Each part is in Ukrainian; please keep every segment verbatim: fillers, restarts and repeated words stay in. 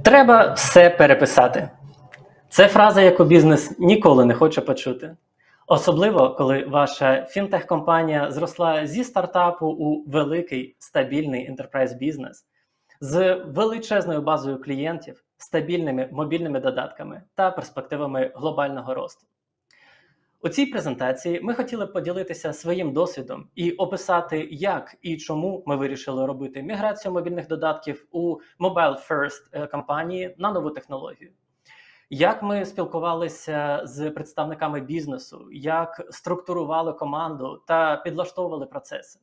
Треба все переписати. Це фраза, яку бізнес ніколи не хоче почути. Особливо, коли ваша фінтех-компанія зросла зі стартапу у великий, стабільний ентерпрайз-бізнес, з величезною базою клієнтів, стабільними мобільними додатками та перспективами глобального росту. У цій презентації ми хотіли поділитися своїм досвідом і описати, як і чому ми вирішили робити міграцію мобільних додатків у Mobile First компанії на нову технологію. Як ми спілкувалися з представниками бізнесу, як структурували команду та підлаштовували процеси.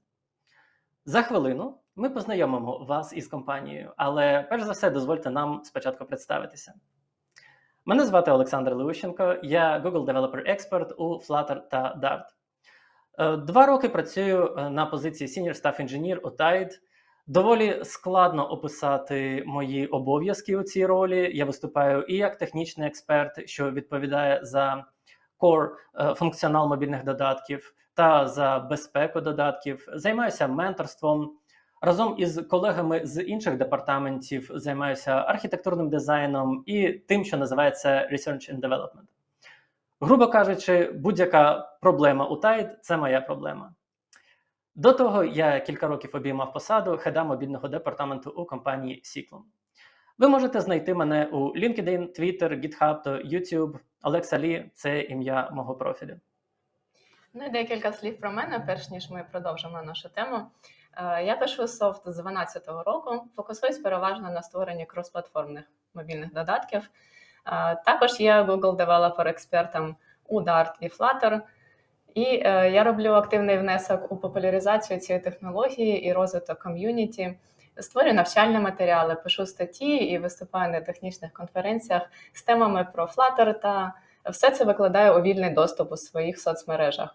За хвилину ми познайомимо вас із компанією, але перш за все дозвольте нам спочатку представитися. Мене звати Олександр Леущенко, я Google Developer Expert у Flutter та Dart. Два роки працюю на позиції Senior Staff Engineer у Tide. Доволі складно описати мої обов'язки у цій ролі. Я виступаю і як технічний експерт, що відповідає за core функціонал мобільних додатків та за безпеку додатків. Займаюся менторством. Разом із колегами з інших департаментів займаюся архітектурним дизайном і тим, що називається Research and Development. Грубо кажучи, будь-яка проблема у Tide – це моя проблема. До того я кілька років обіймав посаду хеда мобільного департаменту у компанії Seeklum. Ви можете знайти мене у LinkedIn, Twitter, GitHub та YouTube. Олекса Лі – це ім'я мого профілю. Ну і декілька слів про мене, перш ніж ми продовжимо нашу тему. Я пишу софт з дві тисячі дванадцятого року, фокусуюсь переважно на створенні кросплатформних мобільних додатків. Також є Google Developer експертом у Dart і Flutter. І я роблю активний внесок у популяризацію цієї технології і розвиток ком'юніті. Створюю навчальні матеріали, пишу статті і виступаю на технічних конференціях з темами про Flutter, та все це викладаю у вільний доступ у своїх соцмережах.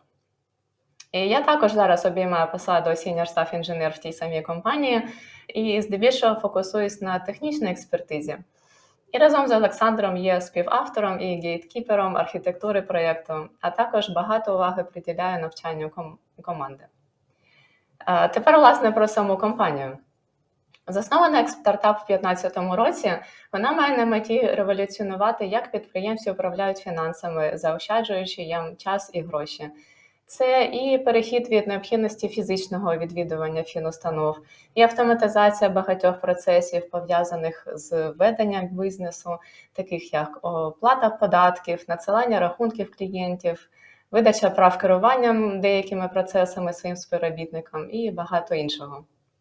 І я також зараз обіймаю посаду Senior Staff Engineer в тій самій компанії і здебільшого фокусуюсь на технічній експертизі. І разом з Олександром є співавтором і гейткіпером архітектури проєкту, а також багато уваги приділяю навчанню ком- команди. А тепер, власне, про саму компанію. Заснована як стартап у дві тисячі п'ятнадцятому році, вона має на меті революціонувати, як підприємці управляють фінансами, заощаджуючи їм час і гроші. Це і перехід від необхідності фізичного відвідування фінустанов, і автоматизація багатьох процесів, пов'язаних з веденням бізнесу, таких як оплата податків, надсилання рахунків клієнтів, видача прав керуванням деякими процесами своїм співробітникам і багато іншого.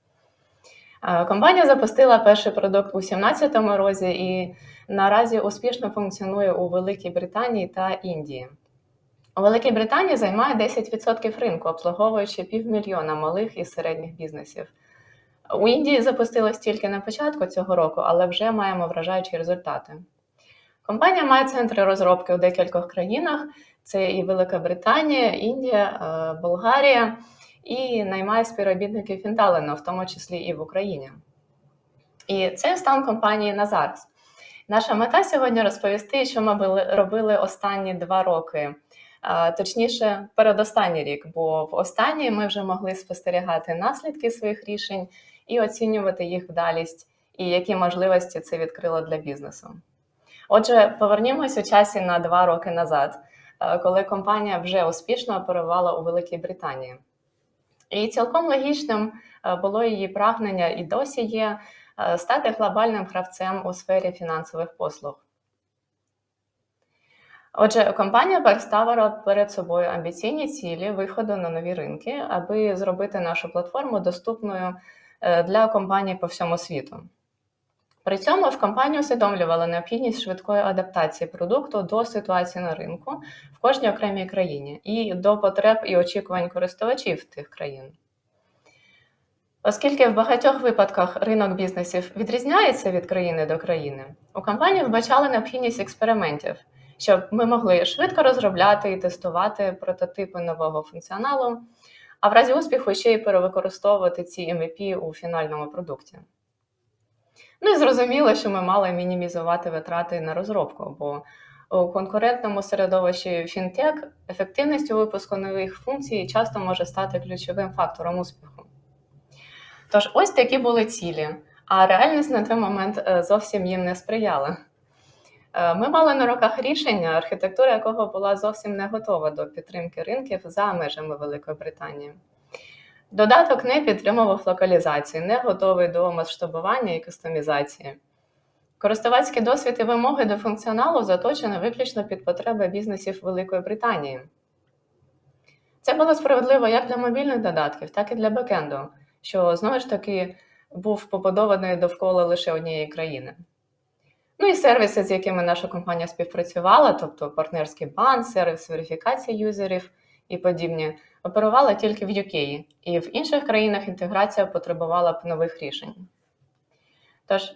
Компанія запустила перший продукт у дві тисячі сімнадцятому році і наразі успішно функціонує у Великій Британії та Індії. У Великій Британії займає десять відсотків ринку, обслуговуючи півмільйона малих і середніх бізнесів. У Індії запустилась тільки на початку цього року, але вже маємо вражаючі результати. Компанія має центри розробки у декількох країнах. Це і Велика Британія, Індія, Болгарія, і наймає співробітників Фінталена, в тому числі і в Україні. І це стан компанії на зараз. Наша мета сьогодні розповісти, що ми робили останні два роки. Точніше, передостанній рік, бо в останній ми вже могли спостерігати наслідки своїх рішень і оцінювати їх вдалість, і які можливості це відкрило для бізнесу. Отже, повернімось у часі на два роки назад, коли компанія вже успішно оперувала у Великій Британії. І цілком логічним було її прагнення, і досі є, стати глобальним гравцем у сфері фінансових послуг. Отже, компанія поставила перед собою амбіційні цілі виходу на нові ринки, аби зробити нашу платформу доступною для компаній по всьому світу. При цьому в компанії усвідомлювали необхідність швидкої адаптації продукту до ситуації на ринку в кожній окремій країні і до потреб і очікувань користувачів тих країн. Оскільки в багатьох випадках ринок бізнесів відрізняється від країни до країни, у компанії вбачали необхідність експериментів, щоб ми могли швидко розробляти і тестувати прототипи нового функціоналу, а в разі успіху ще й перевикористовувати ці ем ві пі у фінальному продукті. Ну і зрозуміло, що ми мали мінімізувати витрати на розробку, бо у конкурентному середовищі фінтек ефективність у випуску нових функцій часто може стати ключовим фактором успіху. Тож ось такі були цілі. А реальність на той момент е, зовсім їм не сприяла. Е, Ми мали на руках рішення, архітектура якого була зовсім не готова до підтримки ринків за межами Великої Британії. Додаток не підтримував локалізації, не готовий до масштабування і кастомізації. Користувацький досвід і вимоги до функціоналу заточені виключно під потреби бізнесів Великої Британії. Це було справедливо як для мобільних додатків, так і для бекенду, що, знову ж таки, був побудований довкола лише однієї країни. Ну і сервіси, з якими наша компанія співпрацювала, тобто партнерський бан, сервіс верифікації юзерів і подібні, оперували тільки в ю кей, і в інших країнах інтеграція потребувала б нових рішень. Тож,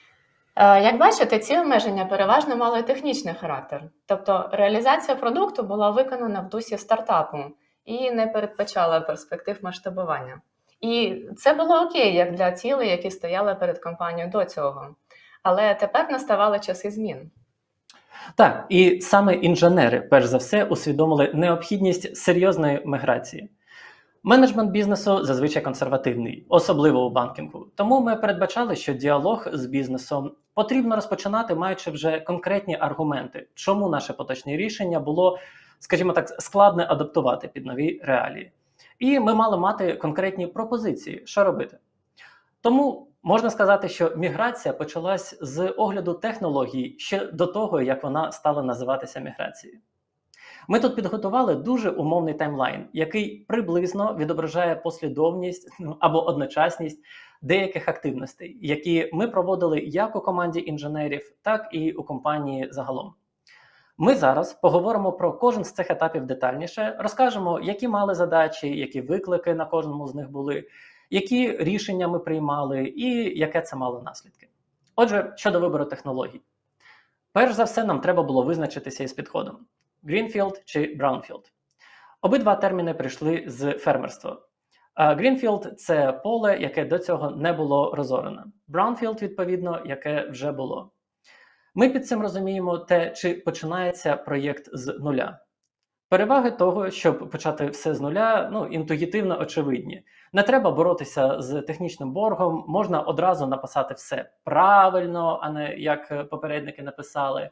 як бачите, ці обмеження переважно мали технічний характер, тобто реалізація продукту була виконана в дусі стартапу і не передбачала перспектив масштабування. І це було окей, як для цілей, які стояли перед компанією до цього. Але тепер наставали часи змін. Так, і саме інженери, перш за все, усвідомили необхідність серйозної міграції. Менеджмент бізнесу зазвичай консервативний, особливо у банкінгу. Тому ми передбачали, що діалог з бізнесом потрібно розпочинати, маючи вже конкретні аргументи, чому наше поточне рішення було, скажімо так, складно адаптувати під нові реалії. І ми мали мати конкретні пропозиції, що робити. Тому можна сказати, що міграція почалась з огляду технологій ще до того, як вона стала називатися міграцією. Ми тут підготували дуже умовний таймлайн, який приблизно відображає послідовність ну, або одночасність деяких активностей, які ми проводили як у команді інженерів, так і у компанії загалом. Ми зараз поговоримо про кожен з цих етапів детальніше, розкажемо, які мали задачі, які виклики на кожному з них були, які рішення ми приймали і яке це мало наслідки. Отже, щодо вибору технологій. Перш за все, нам треба було визначитися із підходом. Greenfield чи Brownfield. Обидва терміни прийшли з фермерства. Greenfield – це поле, яке до цього не було розорене. Brownfield, відповідно, яке вже було. Ми під цим розуміємо те, чи починається проєкт з нуля. Переваги того, щоб почати все з нуля, ну, інтуїтивно очевидні. Не треба боротися з технічним боргом, можна одразу написати все правильно, а не як попередники написали.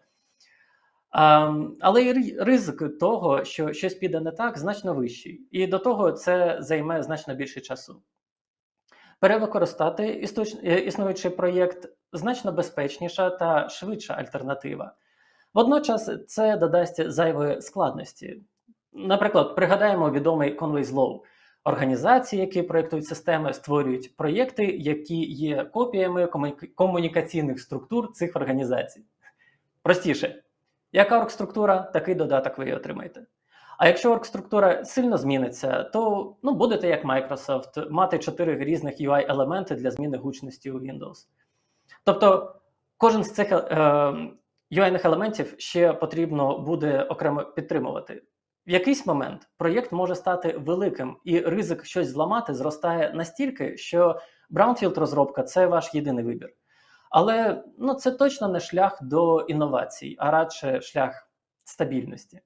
Um, але і ризик того, що щось піде не так, значно вищий. І до того це займе значно більше часу. Перевикористати існуючий проєкт значно безпечніша та швидша альтернатива. Водночас це додасть зайвої складності. Наприклад, пригадаємо відомий Conway's Law. Організації, які проєктують системи, створюють проєкти, які є копіями комунікаційних структур цих організацій. Простіше. Яка оргструктура, такий додаток ви і отримаєте. А якщо оргструктура сильно зміниться, то ну, будете, як Microsoft, мати чотири різних ю ай-елементи для зміни гучності у Windows. Тобто, кожен з цих е, ю ай-них елементів ще потрібно буде окремо підтримувати. В якийсь момент проєкт може стати великим, і ризик щось зламати зростає настільки, що Brownfield-розробка – це ваш єдиний вибір. Але ну, це точно не шлях до інновацій, а радше шлях стабільності.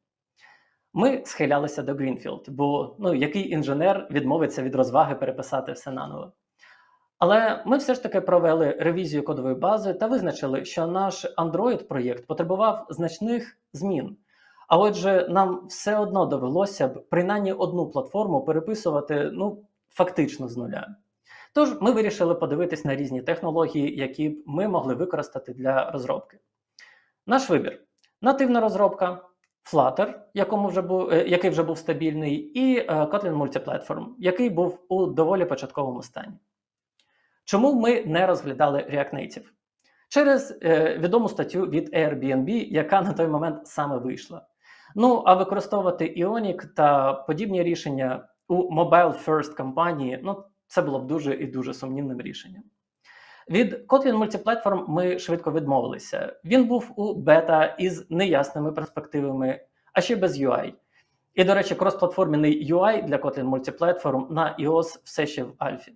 Ми схилялися до Greenfield, бо ну, який інженер відмовиться від розваги переписати все наново. Але ми все ж таки провели ревізію кодової бази та визначили, що наш Android-проєкт потребував значних змін. А отже, нам все одно довелося б принаймні одну платформу переписувати ну, фактично з нуля. Тож ми вирішили подивитись на різні технології, які б ми могли використати для розробки. Наш вибір – нативна розробка, Flutter, якому вже був, який вже був стабільний, і Kotlin Multiplatform, який був у доволі початковому стані. Чому ми не розглядали React Native? Через е, відому статтю від Airbnb, яка на той момент саме вийшла. Ну, а використовувати Ionic та подібні рішення у Mobile First компанії, ну, це було б дуже і дуже сумнівним рішенням. Від Kotlin Multiplatform ми швидко відмовилися. Він був у бета із неясними перспективами, а ще без ю ай. І, до речі, кросплатформений ю ай для Kotlin Multiplatform на iOS все ще в альфі.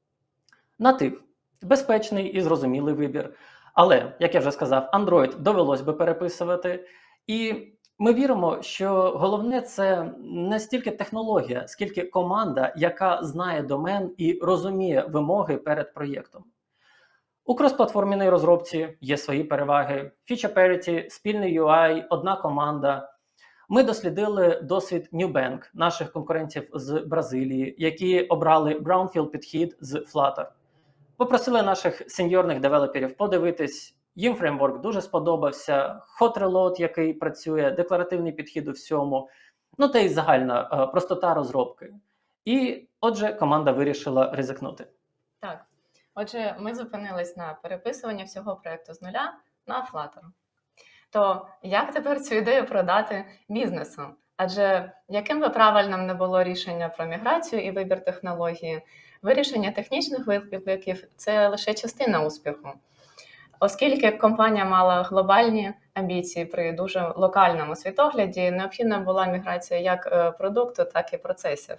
Натив – безпечний і зрозумілий вибір. Але, як я вже сказав, Android довелось би переписувати. І ми віримо, що головне – це не стільки технологія, скільки команда, яка знає домен і розуміє вимоги перед проєктом. У кросплатформеній розробці є свої переваги. Feature parity, спільний ю ай, одна команда. Ми дослідили досвід Nubank, наших конкурентів з Бразилії, які обрали Brownfield підхід з Flutter. Попросили наших сеньорних девелоперів подивитись. Їм фреймворк дуже сподобався, hot reload, який працює, декларативний підхід у всьому, ну та й загальна е, простота розробки. І отже, команда вирішила ризикнути. Так. Отже, ми зупинились на переписуванні всього проєкту з нуля на Flutter. То як тепер цю ідею продати бізнесу? Адже яким би правильним не було рішення про міграцію і вибір технології, вирішення технічних викликів – це лише частина успіху. Оскільки компанія мала глобальні амбіції при дуже локальному світогляді, необхідна була міграція як продукту, так і процесів.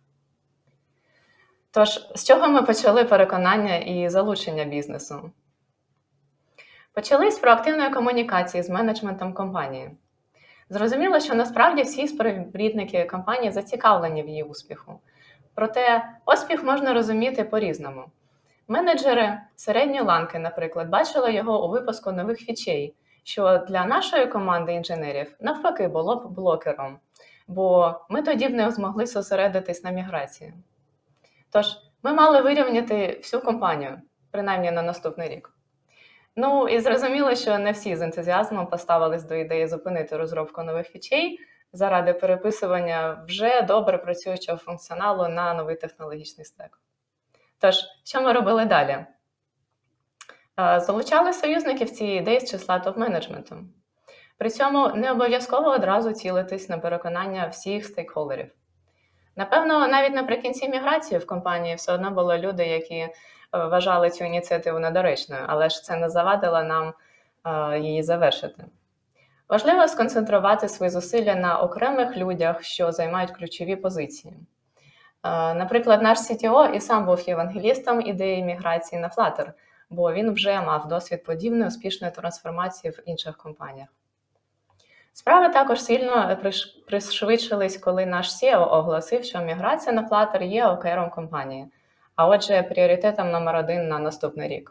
Тож, з чого ми почали переконання і залучення бізнесу? Почали з проактивної комунікації з менеджментом компанії. Зрозуміло, що насправді всі співробітники компанії зацікавлені в її успіху. Проте успіх можна розуміти по-різному. Менеджери середньої ланки, наприклад, бачили його у випуску нових фічей, що для нашої команди інженерів навпаки було б блокером, бо ми тоді б не змогли зосередитись на міграції. Тож, ми мали вирівняти всю компанію, принаймні на наступний рік. Ну, і зрозуміло, що не всі з ентузіазмом поставились до ідеї зупинити розробку нових фічей заради переписування вже добре працюючого функціоналу на новий технологічний стек. Тож, що ми робили далі? Залучали союзників цієї ідеї з числа топ-менеджменту. При цьому не обов'язково одразу цілитись на переконання всіх стейкхолдерів. Напевно, навіть наприкінці міграції в компанії все одно були люди, які вважали цю ініціативу недоречною, але ж це не завадило нам е, її завершити. Важливо сконцентрувати свої зусилля на окремих людях, що займають ключові позиції. Е, наприклад, наш сі ті о і сам був євангелістом ідеї міграції на Flutter, бо він вже мав досвід подібної успішної трансформації в інших компаніях. Справи також сильно пришвидшились, коли наш сі і о оголосив, що міграція на Flutter є окером компанії, а отже, пріоритетом номер один на наступний рік.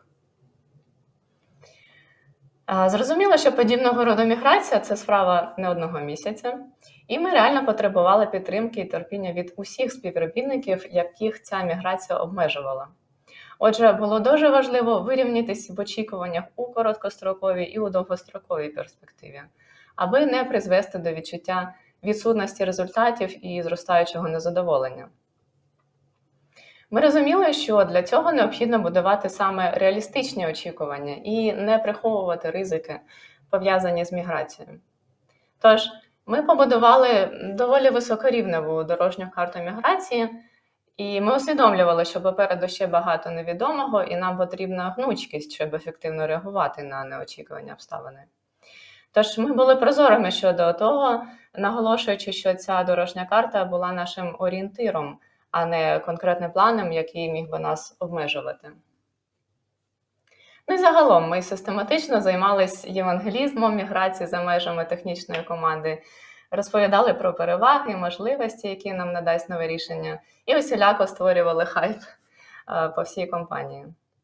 Зрозуміло, що подібного роду міграція – це справа не одного місяця, і ми реально потребували підтримки і терпіння від усіх співробітників, яких ця міграція обмежувала. Отже, було дуже важливо вирівнятися в очікуваннях у короткостроковій і у довгостроковій перспективі, аби не призвести до відчуття відсутності результатів і зростаючого незадоволення. Ми розуміли, що для цього необхідно будувати саме реалістичні очікування і не приховувати ризики, пов'язані з міграцією. Тож, ми побудували доволі високорівневу дорожню карту міграції, і ми усвідомлювали, що попереду ще багато невідомого, і нам потрібна гнучкість, щоб ефективно реагувати на неочікувані обставини. Тож ми були прозорими щодо того, наголошуючи, що ця дорожня карта була нашим орієнтиром, а не конкретним планом, який міг би нас обмежувати. Ну і загалом ми систематично займалися євангелізмом міграції за межами технічної команди, розповідали про переваги, можливості, які нам надасть нове рішення, і усіляко створювали хайп по всій компанії.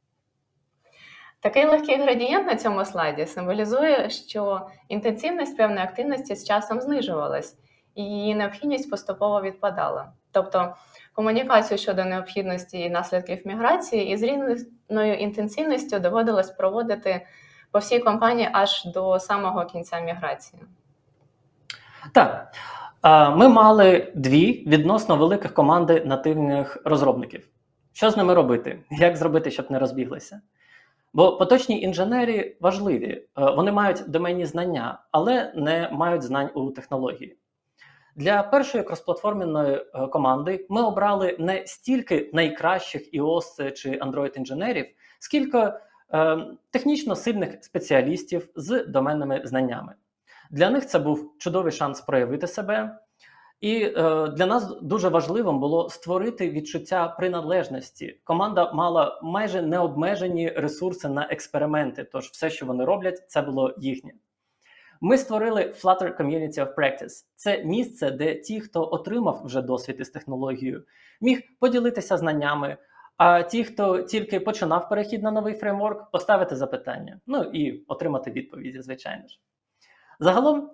Такий легкий градієнт на цьому слайді символізує, що інтенсивність певної активності з часом знижувалась, і її необхідність поступово відпадала. Тобто комунікацію щодо необхідності і наслідків міграції із різною інтенсивністю доводилось проводити по всій компанії аж до самого кінця міграції. Так, ми мали дві відносно великих команди нативних розробників. Що з ними робити? Як зробити, щоб не розбіглися? Бо поточні інженери важливі, вони мають доменні знання, але не мають знань у технології. Для першої кросплатформенної команди ми обрали не стільки найкращих iOS чи Android-інженерів, скільки е, технічно сильних спеціалістів з доменними знаннями. Для них це був чудовий шанс проявити себе, і е, для нас дуже важливим було створити відчуття приналежності. Команда мала майже необмежені ресурси на експерименти, тож все, що вони роблять, це було їхнє. Ми створили Flutter Community of Practice. Це місце, де ті, хто отримав вже досвід із технологією, міг поділитися знаннями, А ті, хто тільки починав перехід на новий фреймворк, поставити запитання. Ну і отримати відповіді, звичайно ж. Загалом,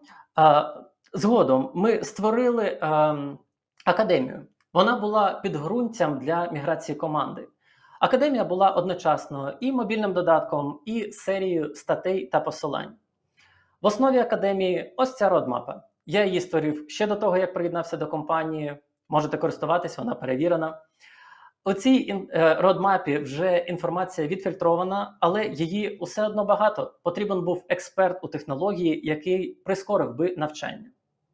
згодом ми створили академію. Вона була підґрунтям для міграції команди. Академія була одночасно і мобільним додатком, і серією статей та посилань. В основі академії ось ця родмапа. Я її створив ще до того, як приєднався до компанії. Можете користуватись, вона перевірена. У цій родмапі вже інформація відфільтрована, але її усе одно багато. Потрібен був експерт у технології, який прискорив би навчання.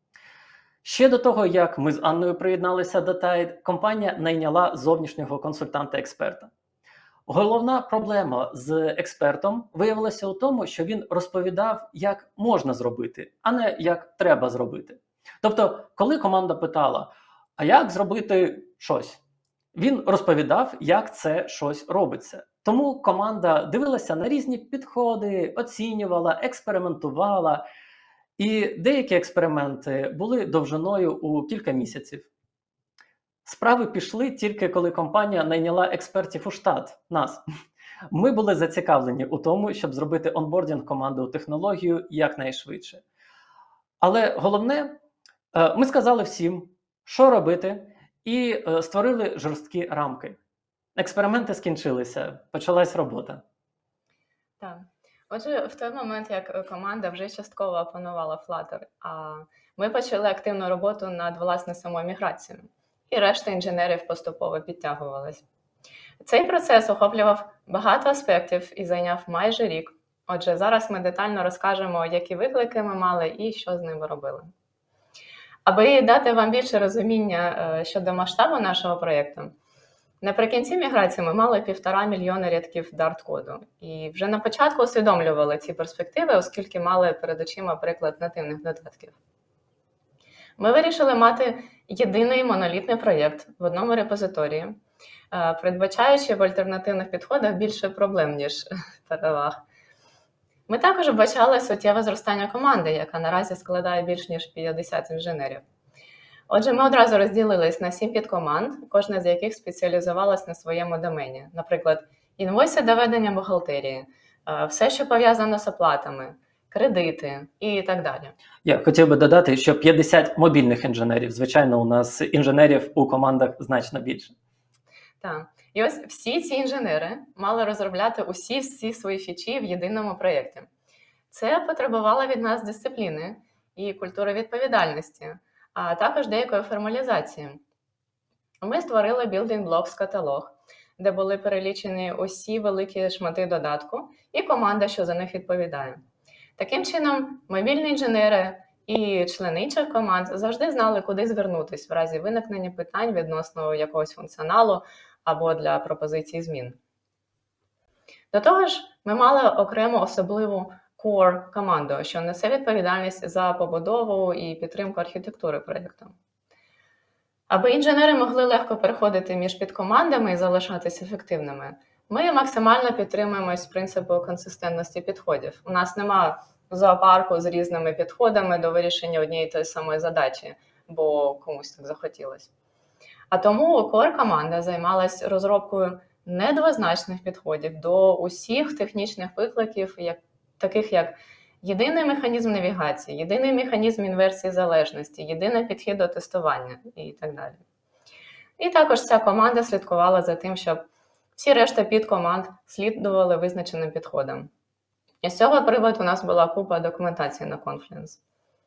Ще до того, як ми з Анною приєдналися до Tide, компанія найняла зовнішнього консультанта-експерта. Головна проблема з експертом виявилася у тому, що він розповідав, як можна зробити, а не як треба зробити. Тобто, коли команда питала, а як зробити щось? Він розповідав, як це щось робиться. Тому команда дивилася на різні підходи, оцінювала, експериментувала. І деякі експерименти були довжиною у кілька місяців. Справи пішли тільки коли компанія найняла експертів у штат, нас. Ми були зацікавлені у тому, щоб зробити онбордінг команди у технологію якнайшвидше. Але головне, ми сказали всім, що робити, і створили жорсткі рамки. Експерименти скінчилися, почалась робота. Так. Отже, в той момент, як команда вже частково опанувала Flutter, а ми почали активну роботу над, власне, самою міграцією. І решта інженерів поступово підтягувалась. Цей процес охоплював багато аспектів і зайняв майже рік. Отже, зараз ми детально розкажемо, які виклики ми мали і що з ними робили. Аби дати вам більше розуміння щодо масштабу нашого проєкту, наприкінці міграції ми мали півтора мільйона рядків дарт-коду. І вже на початку усвідомлювали ці перспективи, оскільки мали перед очима приклад нативних додатків. Ми вирішили мати єдиний монолітний проєкт в одному репозиторії, передбачаючи в альтернативних підходах більше проблем, ніж переваг. Ми також бачили суттєве зростання команди, яка наразі складає більш ніж п'ятдесят інженерів. Отже, ми одразу розділились на сім підкоманд, кожна з яких спеціалізувалась на своєму домені. Наприклад, інвойси до ведення бухгалтерії, все, що пов'язано з оплатами, кредити і так далі. Я хотів би додати, що п'ятдесят мобільних інженерів. Звичайно, у нас інженерів у командах значно більше. Так. І ось всі ці інженери мали розробляти усі всі свої фічі в єдиному проєкті. Це потребувало від нас дисципліни і культури відповідальності, а також деякої формалізації. Ми створили Building Blocks каталог, де були перелічені усі великі шмати додатку і команда, що за них відповідає. Таким чином, мобільні інженери і члени інших команд завжди знали, куди звернутися в разі виникнення питань відносно якогось функціоналу або для пропозиції змін. До того ж, ми мали окрему особливу Core команду, що несе відповідальність за побудову і підтримку архітектури проєкту. Аби інженери могли легко переходити між підкомандами і залишатися ефективними, ми максимально підтримуємось принципу консистентності підходів. У нас немає зоопарку з різними підходами до вирішення однієї тої самої задачі, бо комусь так захотілося. А тому Core-команда займалась розробкою недвозначних підходів до усіх технічних викликів, як, таких як єдиний механізм навігації, єдиний механізм інверсії залежності, єдиний підхід до тестування і так далі. І також ця команда слідкувала за тим, щоб всі решта підкоманд слідували визначеним підходам. І з цього приводу у нас була купа документації на Confluence.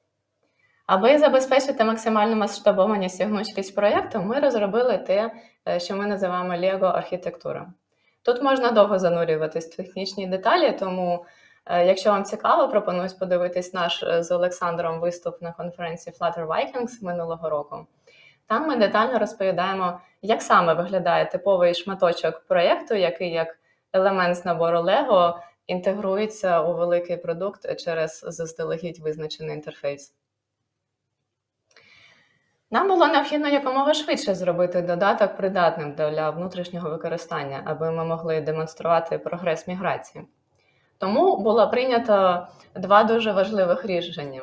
Аби забезпечити максимальну масштабованість і гнучкість проєкту, ми розробили те, що ми називаємо Lego-архітектура. Тут можна довго занурюватись в технічні деталі, тому, якщо вам цікаво, пропоную подивитись наш з Олександром виступ на конференції Flutter Vikings минулого року. Там ми детально розповідаємо, як саме виглядає типовий шматочок проєкту, який як елемент з набору Lego інтегрується у великий продукт через заздалегідь визначений інтерфейс. Нам було необхідно якомога швидше зробити додаток придатним для внутрішнього використання, аби ми могли демонструвати прогрес міграції. Тому було прийнято два дуже важливих рішення.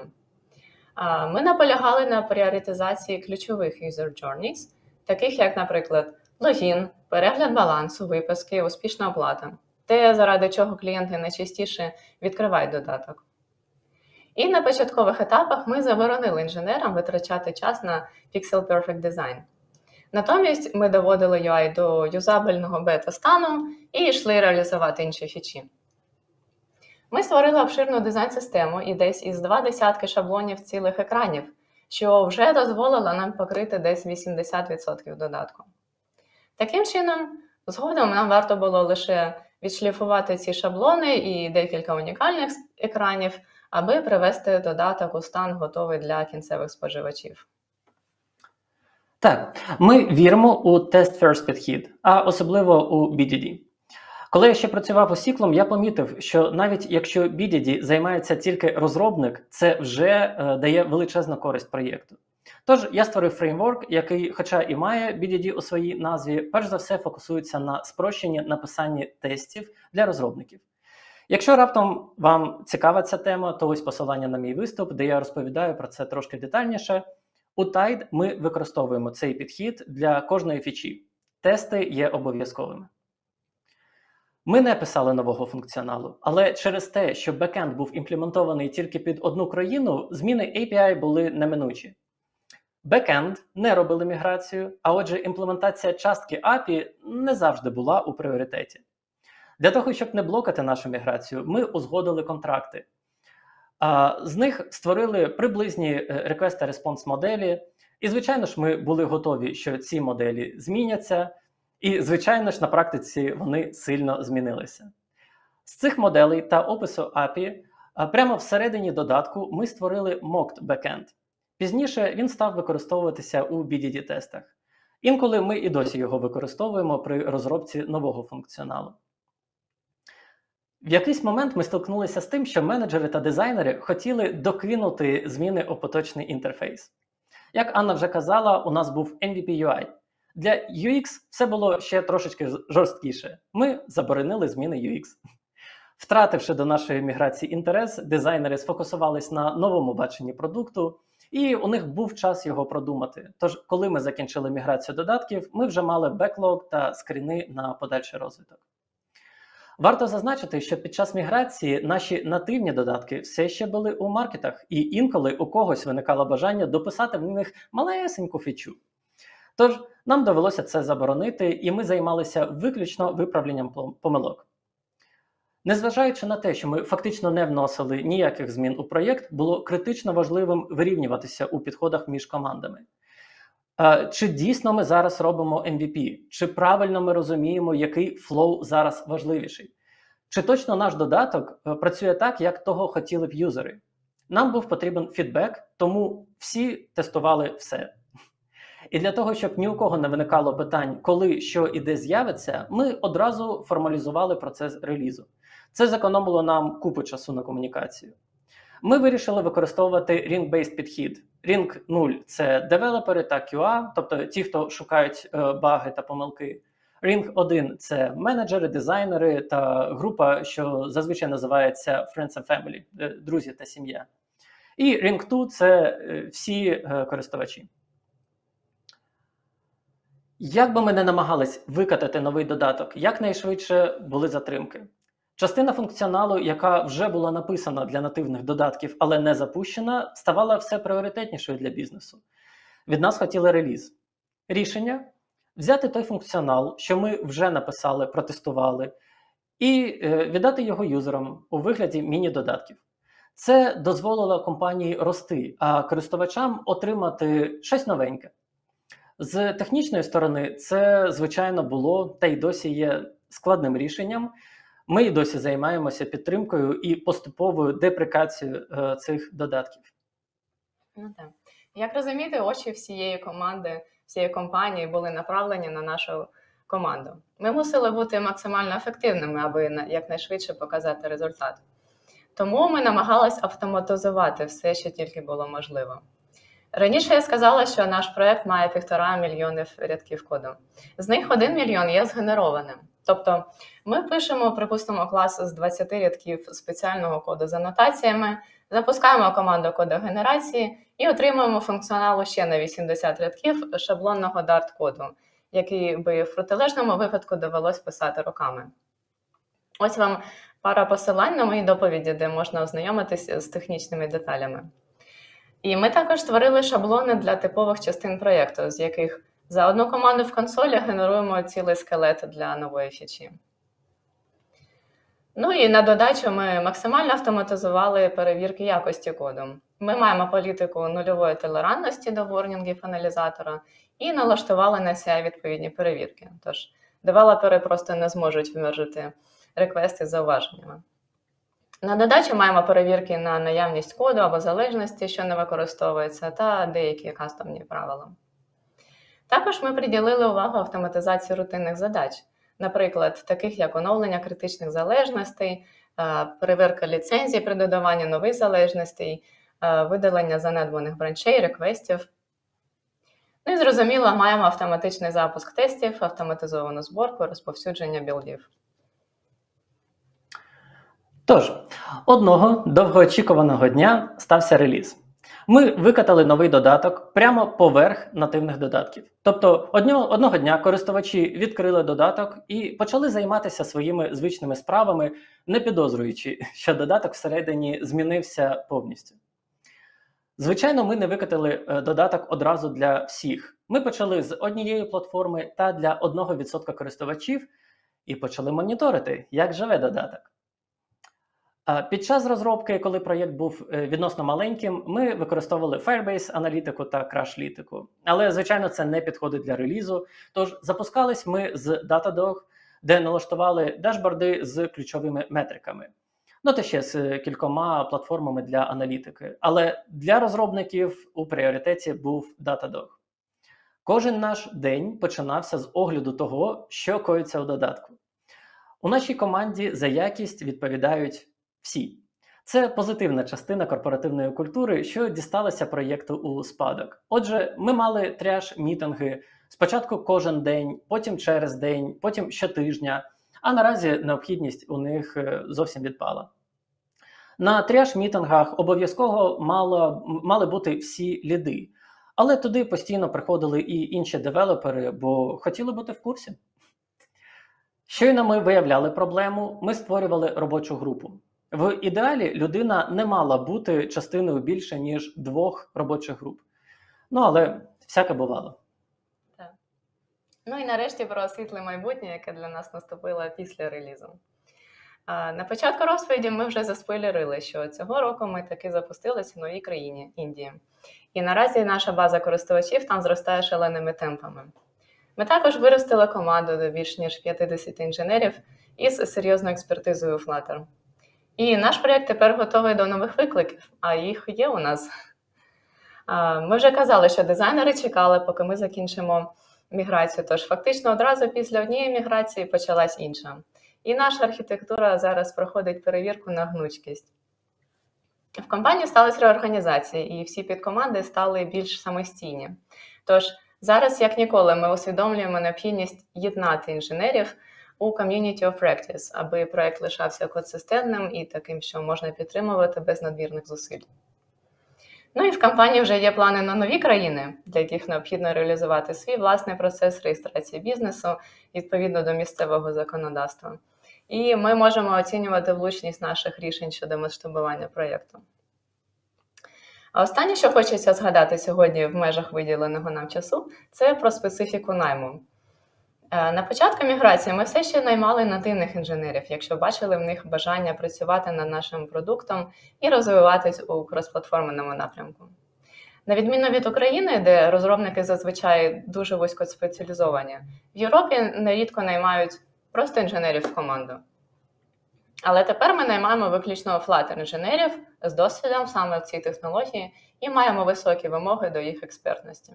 Ми наполягали на пріоритизації ключових user journeys, таких як, наприклад, логін, перегляд балансу, виписки, успішна оплата. Те, заради чого клієнти найчастіше відкривають додаток. І на початкових етапах ми заборонили інженерам витрачати час на Pixel Perfect Design. Натомість ми доводили ю ай до юзабельного бета-стану і йшли реалізувати інші фічі. Ми створили обширну дизайн-систему і десь із два десятки шаблонів цілих екранів, що вже дозволило нам покрити десь вісімдесят відсотків додатку. Таким чином, згодом нам варто було лише відшліфувати ці шаблони і декілька унікальних екранів, аби привести додаток у стан, готовий для кінцевих споживачів. Так, ми віримо у Test-First підхід, а особливо у бі ді ді. Коли я ще працював у Сіклом, я помітив, що навіть якщо бі ді ді займається тільки розробник, це вже е, дає величезну користь проєкту. Тож я створив фреймворк, який, хоча і має бі ді ді у своїй назві, перш за все фокусується на спрощенні написанні тестів для розробників. Якщо раптом вам цікава ця тема, то ось посилання на мій виступ, де я розповідаю про це трошки детальніше. У Tide ми використовуємо цей підхід для кожної фічі. Тести є обов'язковими. Ми не писали нового функціоналу, але через те, що бекенд був імплементований тільки під одну країну, зміни ей пі ай були неминучі. Бекенд не робили міграцію, а отже імплементація частки ей пі ай не завжди була у пріоритеті. Для того, щоб не блокати нашу міграцію, ми узгодили контракти. З них створили приблизні request та response моделі. І, звичайно ж, ми були готові, що ці моделі зміняться. І, звичайно ж, на практиці вони сильно змінилися. З цих моделей та опису ей пі ай прямо всередині додатку ми створили mocked backend. Пізніше він став використовуватися у бі ді ді-тестах. Інколи ми і досі його використовуємо при розробці нового функціоналу. В якийсь момент ми стикнулися з тим, що менеджери та дизайнери хотіли докинути зміни у поточний інтерфейс. Як Анна вже казала, у нас був ем ві пі ю ай. Для ю екс все було ще трошечки жорсткіше. Ми заборонили зміни ю екс. Втративши до нашої міграції інтерес, дизайнери сфокусувались на новому баченні продукту, і у них був час його продумати. Тож, коли ми закінчили міграцію додатків, ми вже мали беклог та скріни на подальший розвиток. Варто зазначити, що під час міграції наші нативні додатки все ще були у маркетах, і інколи у когось виникало бажання дописати в них малесеньку фічу. Тож, нам довелося це заборонити, і ми займалися виключно виправленням помилок. Незважаючи на те, що ми фактично не вносили ніяких змін у проєкт, було критично важливим вирівнюватися у підходах між командами. Чи дійсно ми зараз робимо ем ві пі? Чи правильно ми розуміємо, який флоу зараз важливіший? Чи точно наш додаток працює так, як того хотіли б юзери? Нам був потрібен фідбек, тому всі тестували все. І для того, щоб ні у кого не виникало питань, коли, що і де з'явиться, ми одразу формалізували процес релізу. Це зекономило нам купу часу на комунікацію. Ми вирішили використовувати Ring-based підхід. Ring нуль – це девелопери та кю ей, тобто ті, хто шукають е, баги та помилки. Ring один – це менеджери, дизайнери та група, що зазвичай називається Friends and Family, е, друзі та сім'я. І Ring два – це е, всі е, користувачі. Як би ми не намагались викатати новий додаток, якнайшвидше були затримки. Частина функціоналу, яка вже була написана для нативних додатків, але не запущена, ставала все пріоритетнішою для бізнесу. Від нас хотіли реліз. Рішення – взяти той функціонал, що ми вже написали, протестували, і е, віддати його юзерам у вигляді міні-додатків. Це дозволило компанії рости, а користувачам отримати щось новеньке. З технічної сторони це, звичайно, було та й досі є складним рішенням. Ми і досі займаємося підтримкою і поступовою депрекацією е, цих додатків. Ну, так. Як розумієте, очі всієї команди, всієї компанії були направлені на нашу команду. Ми мусили бути максимально ефективними, аби якнайшвидше показати результат. Тому ми намагалися автоматизувати все, що тільки було можливо. Раніше я сказала, що наш проєкт має півтора мільйонів рядків коду. З них один мільйон є згенерованим. Тобто ми пишемо, припустимо, клас з двадцяти рядків спеціального коду з анотаціями, запускаємо команду кодогенерації і отримуємо функціоналу ще на вісімдесят рядків шаблонного дарт-коду, який би в протилежному випадку довелось писати руками. Ось вам пара посилань на мої доповіді, де можна ознайомитись з технічними деталями. І ми також створили шаблони для типових частин проєкту, з яких за одну команду в консолі генеруємо цілий скелет для нової фічі. Ну і на додачу ми максимально автоматизували перевірки якості коду. Ми маємо політику нульової толерантності до ворнінгів аналізатора і налаштували на сі ай відповідні перевірки. Тож девелопери просто не зможуть вмержити реквести з зауваженнями. На додачу маємо перевірки на наявність коду або залежності, що не використовується, та деякі кастомні правила. Також ми приділили увагу автоматизації рутинних задач, наприклад, таких як оновлення критичних залежностей, перевірка ліцензій при додаванні нових залежностей, видалення занедбаних бранчей, реквестів. Ну і зрозуміло, маємо автоматичний запуск тестів, автоматизовану зборку, розповсюдження білдів. Тож, одного довгоочікуваного дня стався реліз. Ми викатали новий додаток прямо поверх нативних додатків. Тобто одного, одного дня користувачі відкрили додаток і почали займатися своїми звичними справами, не підозрюючи, що додаток всередині змінився повністю. Звичайно, ми не викатили додаток одразу для всіх. Ми почали з однієї платформи та для одного відсотка користувачів і почали моніторити, як живе додаток. Під час розробки, коли проєкт був відносно маленьким, ми використовували Firebase аналітику та Crashlytics. Але, звичайно, це не підходить для релізу. Тож запускались ми з Datadog, де налаштували дашборди з ключовими метриками. Ну, та ще з кількома платформами для аналітики. Але для розробників у пріоритеті був Datadog. Кожен наш день починався з огляду того, що коїться у додатку. У нашій команді за якість відповідають всі. Це позитивна частина корпоративної культури, що дісталася проєкту у спадок. Отже, ми мали тряж-мітинги спочатку кожен день, потім через день, потім щотижня, а наразі необхідність у них зовсім відпала. На тряж-мітингах обов'язково мало, мали бути всі ліди, але туди постійно приходили і інші девелопери, бо хотіли бути в курсі. Щойно ми виявляли проблему, ми створювали робочу групу. В ідеалі людина не мала бути частиною більше, ніж двох робочих груп. Ну, але всяке бувало. Так. Ну і нарешті про світле майбутнє, яке для нас наступило після релізу. А, на початку розповіді ми вже заспойлерили, що цього року ми таки запустилися в новій країні – Індії. І наразі наша база користувачів там зростає шаленими темпами. Ми також виростили команду до більш ніж п'ятдесят інженерів із серйозною експертизою у Flutter. І наш проєкт тепер готовий до нових викликів, а їх є у нас. Ми вже казали, що дизайнери чекали, поки ми закінчимо міграцію, тож фактично одразу після однієї міграції почалась інша. І наша архітектура зараз проходить перевірку на гнучкість. В компанії сталася реорганізація, і всі підкоманди стали більш самостійні. Тож зараз, як ніколи, ми усвідомлюємо необхідність єднати інженерів у Community of Practice, аби проєкт лишався консистентним і таким, що можна підтримувати без надмірних зусиль. Ну і в компанії вже є плани на нові країни, для яких необхідно реалізувати свій власний процес реєстрації бізнесу відповідно до місцевого законодавства. І ми можемо оцінювати влучність наших рішень щодо масштабування проєкту. А останнє, що хочеться згадати сьогодні в межах виділеного нам часу, це про специфіку найму. На початку міграції ми все ще наймали нативних інженерів, якщо бачили в них бажання працювати над нашим продуктом і розвиватись у кросплатформеному напрямку. На відміну від України, де розробники зазвичай дуже вузькоспеціалізовані, в Європі нерідко наймають просто інженерів в команду. Але тепер ми наймаємо виключно Flutter-інженерів з досвідом саме в цій технології і маємо високі вимоги до їх експертності.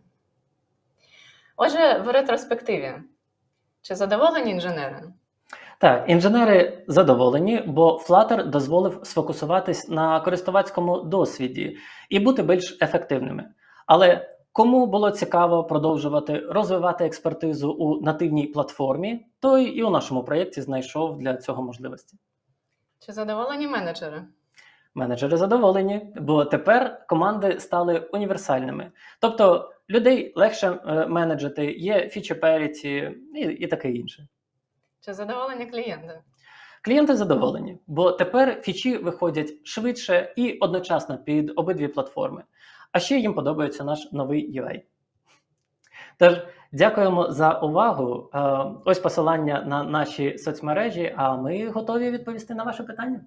Отже, в ретроспективі. Чи задоволені інженери? Так, інженери задоволені, бо Flutter дозволив сфокусуватись на користувацькому досвіді і бути більш ефективними. Але кому було цікаво продовжувати розвивати експертизу у нативній платформі, той і у нашому проєкті знайшов для цього можливості. Чи задоволені менеджери? Менеджери задоволені, бо тепер команди стали універсальними. Тобто людей легше е, менеджити, є фічі-періті і, і таке інше. Чи задоволені клієнти? Клієнти задоволені, бо тепер фічі виходять швидше і одночасно під обидві платформи. А ще їм подобається наш новий ю ай. Тож, дякуємо за увагу. Е, Ось посилання на наші соцмережі, а ми готові відповісти на ваші питання.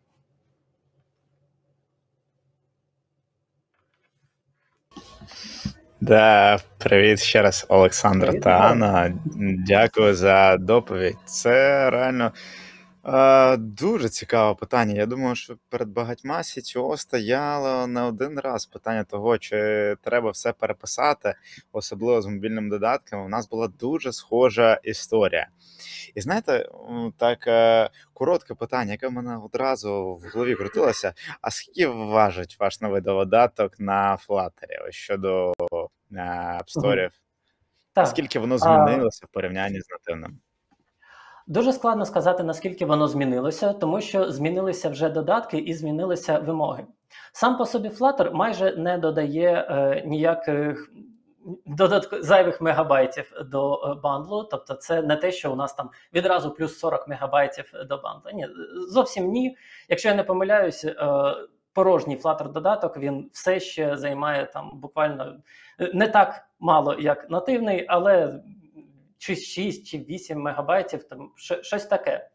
Да, привіт ще раз, Олександр Привіт, та Микола. Анна. Дякую за доповідь. Це реально е, дуже цікаве питання. Я думаю, що перед багатьма сі ті о стояло не один раз питання того, чи треба все переписати, особливо з мобільним додатком. У нас була дуже схожа історія. І знаєте, м, так е, коротке питання, яке в мене одразу в голові крутилося. А скільки важить ваш новий додаток на Flutter ось щодо е, App Мгм. Store? Так. Скільки воно А, змінилося в порівнянні з нативним? Дуже складно сказати, наскільки воно змінилося, тому що змінилися вже додатки і змінилися вимоги. Сам по собі Flutter майже не додає е, ніяких додатк... зайвих мегабайтів до е, бандлу, тобто це не те, що у нас там відразу плюс сорок мегабайтів до бандла. Ні, зовсім ні. Якщо я не помиляюсь, е, порожній Flutter додаток, він все ще займає там буквально е, не так мало, як нативний, але чи шість, чи вісім мегабайтів, там щ- щось таке. Е,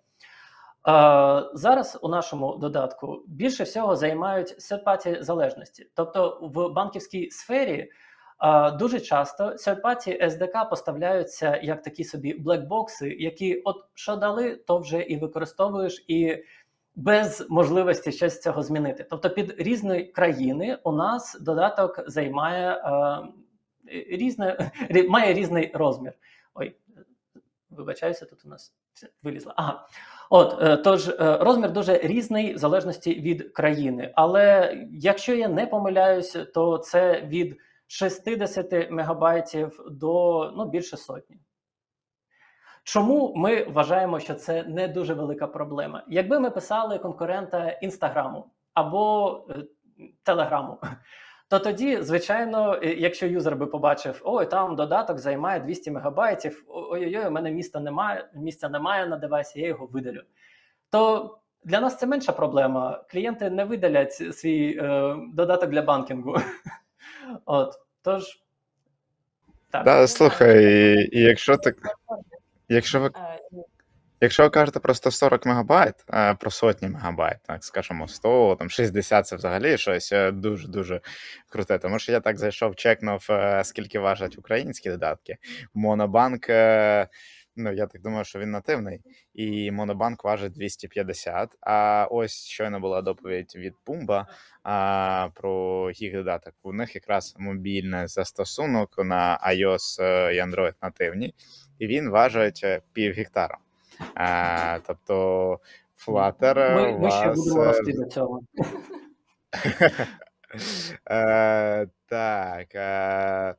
Зараз у нашому додатку більше всього займають third-party залежності. Тобто в банківській сфері е, дуже часто third-party ес ді кей поставляються як такі собі блекбокси, які от що дали, то вже і використовуєш, і без можливості щось з цього змінити. Тобто під різні країни у нас додаток займає е, різне, рі- має різний розмір. Ой, вибачаюся, тут у нас все вилізло. Ага. От, е, тож е, розмір дуже різний в залежності від країни. Але якщо я не помиляюсь, то це від шістдесят мегабайтів до ну, більше сотні. Чому ми вважаємо, що це не дуже велика проблема? Якби ми писали конкурента Інстаграму або е, Телеграму, то тоді, звичайно, е, якщо юзер би побачив, ой, там додаток займає двісті мегабайтів, ой-ой-ой, у мене місця немає, місця немає на девайсі, я його видалю. То для нас це менша проблема. Клієнти не видалять свій е, додаток для банкінгу. От, тож, так. Да, слухай, і, і якщо так, якщо ви Е, і- Якщо ви кажете про сто сорок мегабайт, е, про сотні мегабайт, так скажімо, сто, там шістдесят це взагалі щось е, дуже-дуже круте. Тому що я так зайшов, чекнув, е, скільки важать українські додатки. Монобанк, е, ну я так думаю, що він нативний, і Монобанк важить двісті п'ятдесят. А ось щойно була доповідь від Пумба а, про їх додаток. У них якраз мобільний застосунок на iOS е, і Android нативні, і він важить е, пів гектара. А, тобто Flutter Ми, у ми ще вас будемо е, рости до цього. е, так. Е,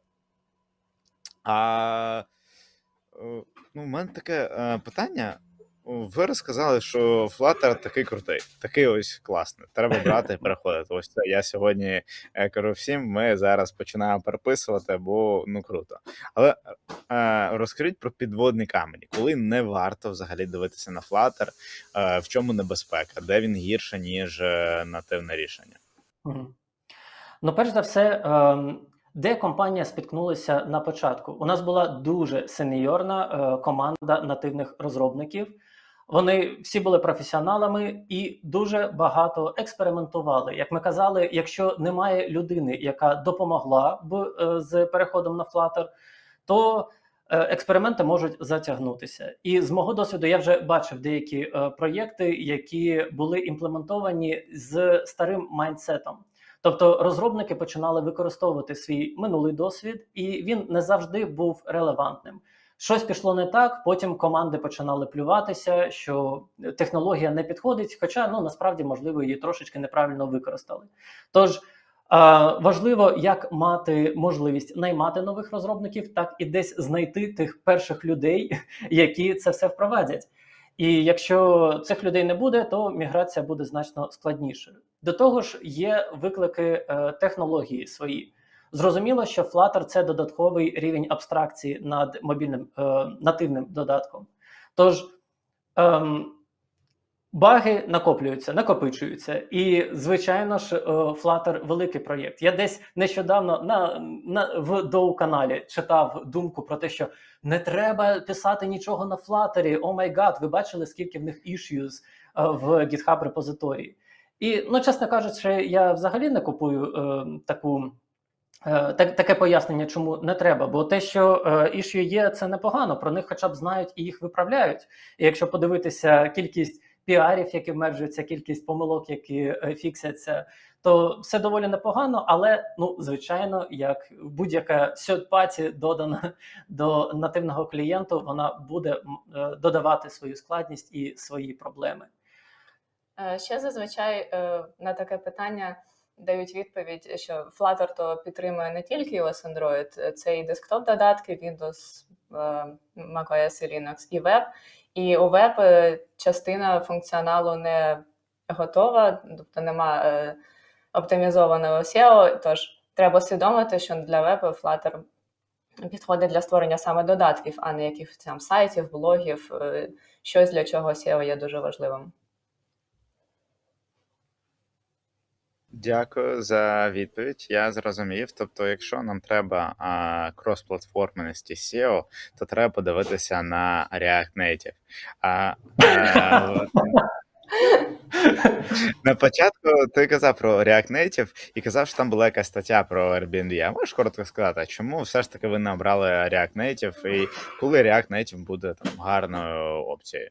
а е, ну, у мене таке е, питання. Ви розказали, що Flutter такий крутий, такий ось класний. Треба брати і переходити. Ось це я сьогодні е, кажу всім, ми зараз починаємо переписувати, бо ну круто. Але е, розкажіть про підводні камені. Коли не варто взагалі дивитися на Flutter, е, в чому небезпека, де він гірше, ніж е, нативне рішення? Мгм. Ну, перш за все, ем, де компанія спіткнулася на початку? У нас була дуже сеньорна е, команда нативних розробників. Вони всі були професіоналами і дуже багато експериментували. Як ми казали, якщо немає людини, яка допомогла б е, з переходом на Flutter, то е, експерименти можуть затягнутися. І з мого досвіду я вже бачив деякі е, проєкти, які були імплементовані з старим майндсетом. Тобто розробники починали використовувати свій минулий досвід, і він не завжди був релевантним. Щось пішло не так, потім команди починали плюватися, що технологія не підходить, хоча ну, насправді, можливо, її трошечки неправильно використали. Тож е, важливо як мати можливість наймати нових розробників, так і десь знайти тих перших людей, які це все впровадять. І якщо цих людей не буде, то міграція буде значно складнішою. До того ж, є виклики е, технології свої. Зрозуміло, що Flutter – це додатковий рівень абстракції над мобільним е, нативним додатком. Тож ем, баги накоплюються, накопичуються. І, звичайно ж, Flutter – великий проєкт. Я десь нещодавно на, на, в доу-каналі читав думку про те, що не треба писати нічого на Flutter. О май гад, ви бачили, скільки в них issues в GitHub репозиторії. І, ну, чесно кажучи, я взагалі не купую е, таку, е, так, таке пояснення, чому не треба. Бо те, що е, іщу є, це непогано, про них хоча б знають і їх виправляють. І якщо подивитися кількість піарів, які вмержуються, кількість помилок, які е, фіксяться, то все доволі непогано, але, ну, звичайно, як будь-яка third-party додана до нативного клієнту, вона буде е, додавати свою складність і свої проблеми. Ще зазвичай на таке питання дають відповідь, що Flutter то підтримує не тільки iOS, Android, це і десктоп-додатки, Windows, macOS і Linux, і веб. І у веб частина функціоналу не готова, тобто нема оптимізованого сео, тож треба усвідомити, що для вебу Flutter підходить для створення саме додатків, а не якихось там сайтів, блогів, щось, для чого сео є дуже важливим. Дякую за відповідь. Я зрозумів. Тобто, якщо нам треба а, крос-платформеності сео, то треба подивитися на React Native. А, а, на початку ти казав про React Native і казав, що там була якась стаття про Airbnb. А можеш коротко сказати, чому все ж таки ви не обрали React Native і коли React Native буде там гарною опцією?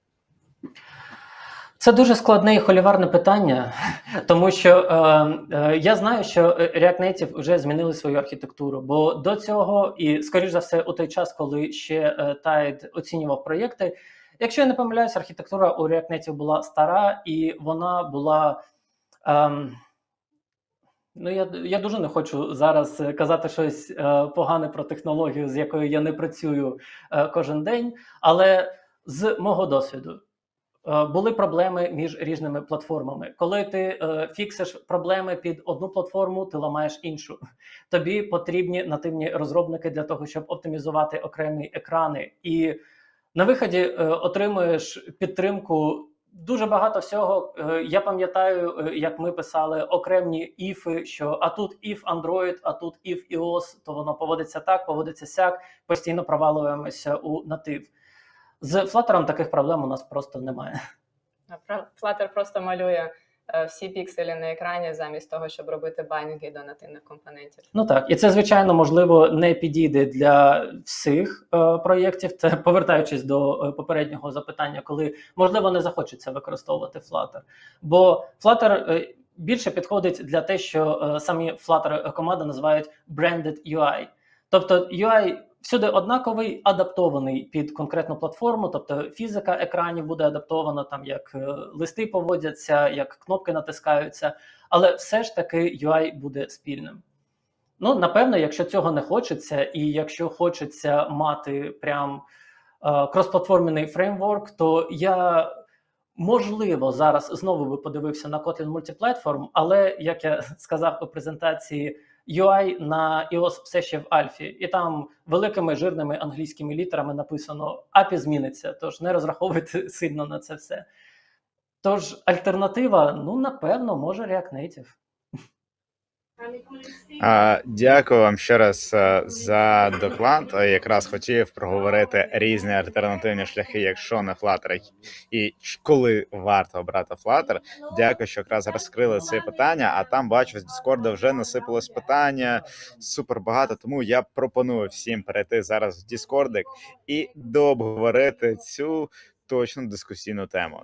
Це дуже складне і холіварне питання, тому що е, е, я знаю, що React Native вже змінили свою архітектуру, бо до цього, і скоріш за все у той час, коли ще е, Tide оцінював проєкти, якщо я не помиляюсь, архітектура у React Native була стара і вона була... Е, ну, я, я дуже не хочу зараз казати щось е, погане про технологію, з якою я не працюю е, кожен день, але з мого досвіду, були проблеми між різними платформами. Коли ти е, фіксиш проблеми під одну платформу, ти ламаєш іншу. Тобі потрібні нативні розробники для того, щоб оптимізувати окремі екрани. І на виході е, отримуєш підтримку дуже багато всього. Е, я пам'ятаю, е, як ми писали окремі іфи, що а тут if Android, а тут if iOS, то воно поводиться так, поводиться сяк, постійно провалюємося у натив. З Flutter таких проблем у нас просто немає. Flutter просто малює всі пікселі на екрані замість того, щоб робити байнінги до нативних компонентів. Ну так, і це, звичайно, можливо, не підійде для всіх е, проєктів. Це повертаючись до е, попереднього запитання, коли, можливо, не захочеться використовувати Flutter. Бо Flutter е, більше підходить для те, що е, самі Flutter команди називають branded ю ай. Тобто ю ай всюди однаковий, адаптований під конкретну платформу, тобто фізика екранів буде адаптована, там як листи поводяться, як кнопки натискаються, але все ж таки ю ай буде спільним. Ну, напевно, якщо цього не хочеться, і якщо хочеться мати прям е, кросплатформений фреймворк, то я, можливо, зараз знову би подивився на Kotlin Multiplatform, але, як я сказав у презентації, ю ай на iOS все ще в альфі, і там великими жирними англійськими літерами написано ей пі ай зміниться, тож не розраховуйте сильно на це все. Тож альтернатива, ну, напевно, може React Native. А, дякую вам ще раз а, за доклад. А, якраз хотів проговорити різні альтернативні шляхи, якщо не Flutter, і коли варто обрати Flutter. Дякую, що якраз розкрили ці питання, а там, бачу, з Discord вже насипалось питання супер багато, тому я пропоную всім перейти зараз в Discord і дообговорити цю точну дискусійну тему.